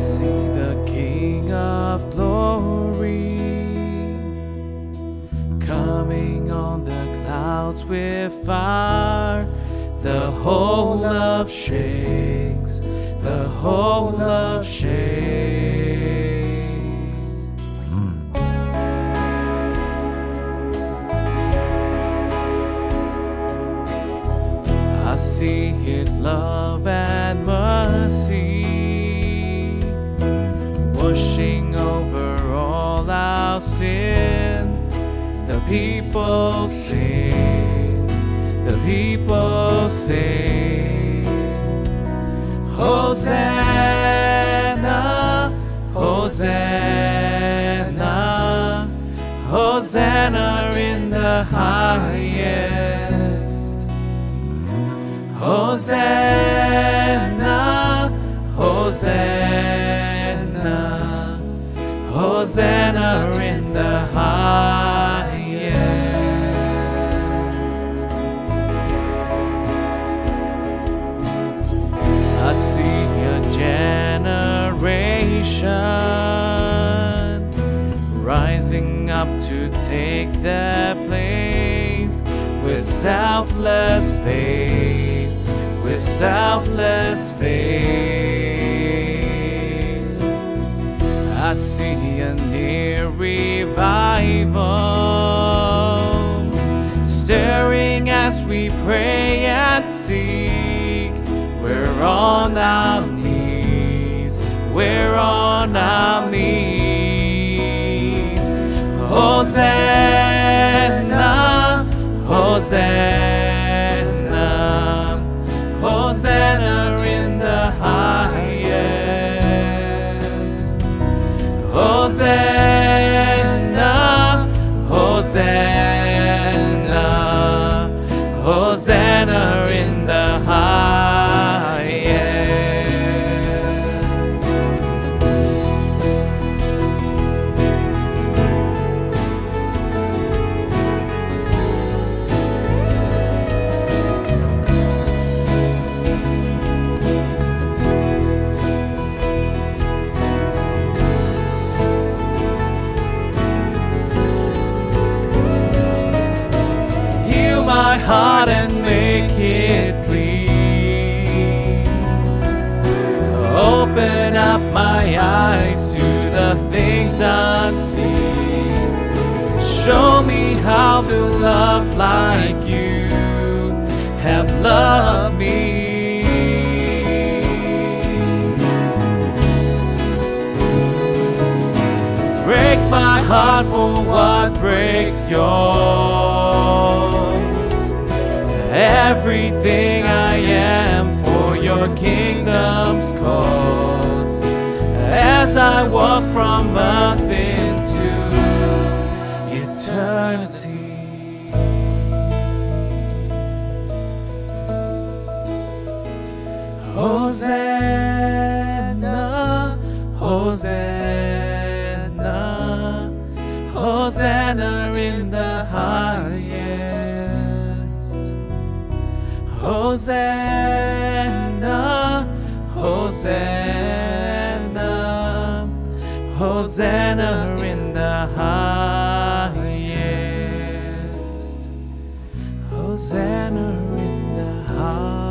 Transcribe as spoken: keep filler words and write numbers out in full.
see the King of glory coming on the clouds with fire. The whole earth shakes, the whole earth shakes. I see His love and mercy washing over all our sin. The people sing, the people sing, Hosanna, Hosanna, Hosanna in the highest. Hosanna, Hosanna, Hosanna in the highest. I see a generation rising up to take their place with selfless faith, with selfless faith. I see a near revival stirring as we pray and seek. We're on our knees, we're on our knees. Hosanna, Hosanna, Hosanna in the highest. Hosanna, Hosanna, Hosanna in the highest. My heart and make it clean. Open up my eyes to the things unseen. Show me how to love like you have loved me. Break my heart for what breaks yours. Everything I am for your kingdom's cause. As I walk from earth into eternity. Hosanna, Hosanna, Hosanna in the highest. Hosanna, Hosanna, Hosanna in the highest. Hosanna in the highest.